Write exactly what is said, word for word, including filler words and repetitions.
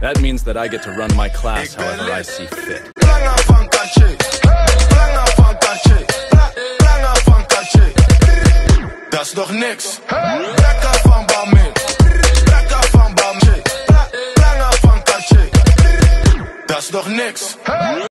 That means that I get to run my class however I see fit. Dat is nog niks. Lekker van Balmain. Lekker van Balmain. Lekker van Cartier. Dat is nog niks.